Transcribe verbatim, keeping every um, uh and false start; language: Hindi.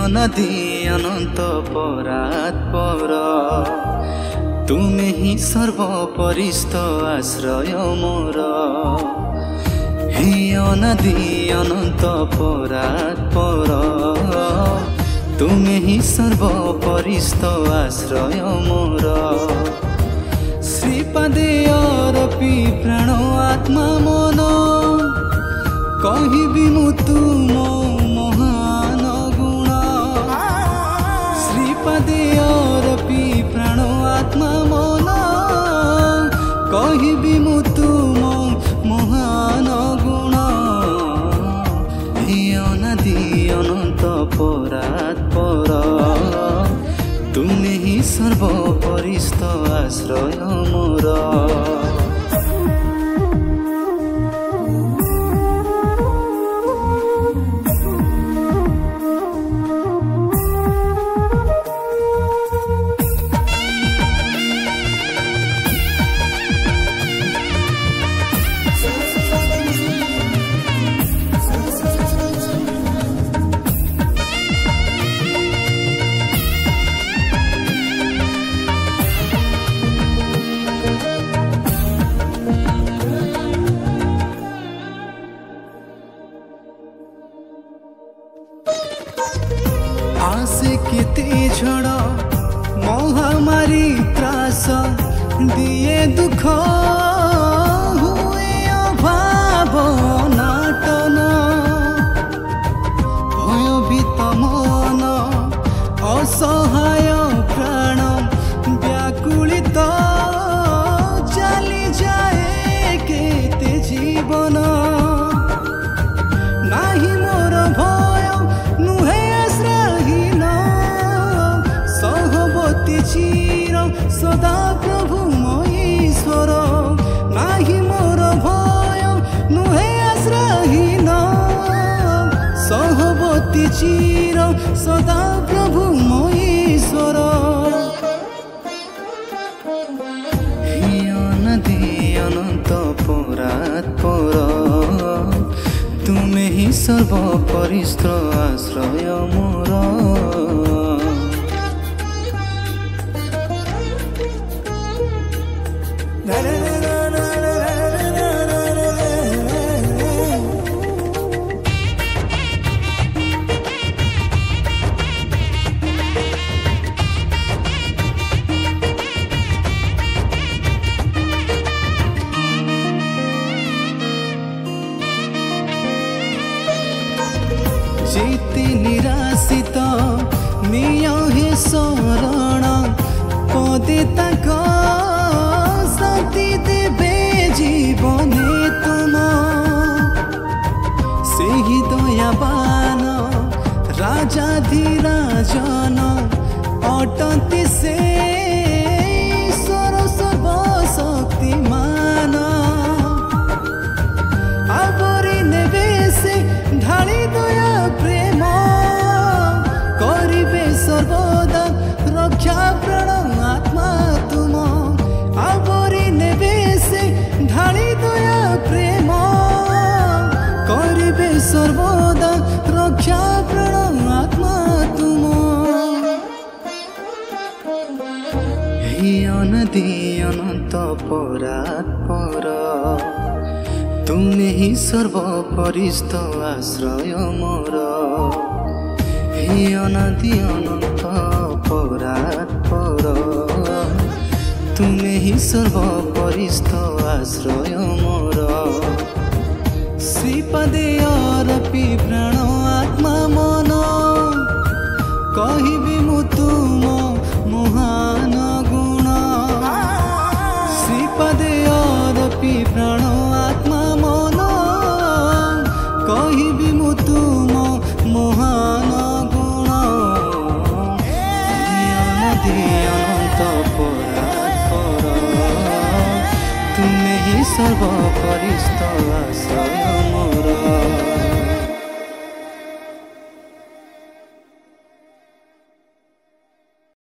अनादि अनंत परात्पर तुमे ही सर्वपरिस्थ आश्रय मोर। हे अनादि अनंत परात्पर तुमे ही सर्वपरिस्थ आश्रय मोर। श्रीपादे अर्पी प्राण आत्मा मन कहिबी मु तुम महान गुण। श्रीपादे अर्पी प्राण आत्मा मन कहिबी मु तुम महान गुण। हे अनादि अनंत परात्पर तुमे ही सर्वपरिस्थ आश्रय मोर। आसे केते झड़ महामारी त्रास दिए दुख हुए अभाव नाटन। भयभीत मन असहाय प्राण व्याकुलित चली जाए केते जीवन। नाही मोर भय नुहे सहबती चिर सदा प्रभु मईश्वर। नाही मोर भय नुहे आश्रहीन सहबती चिर सदा प्रभु मईश्वर। हे अनादि अनंत परात्पर तुमे ही सर्वपरिस्थ आश्रय मोर। जेते निराशित निय हे शरण पदे तक शांति देवे जीवने तुम। सेहि दयावान राजाधिराजन अटंती से ईश्वर सर्वशक्तिमान। आवरी नेबे से ढाली दया प्रेम करिबे सर्वदा रक्षा प्राण आत्मा तुम। आवरी नेबे से ढाली दया प्रेम करिबे सर्वदा रक्षा प्राण आत्मा तुम। हे अनादि अनंत परात्पर तुमे ही सर्वपरिस्थ आश्रय मोर। हे अनादि अनंत परात्पर तुमे ही सर्वपरिस्थ आश्रय मोर। श्रीपादे अर्पी प्राण आत्मा मन कहिबी मु तुम महान गुण। श्रीपादे अर्पी प्राण आत्मा मन कहिबी मु तुम महान गुण। अनादि अनंत परात्पर तुमे ही सर्वपरिस्थ आश्रय मोर।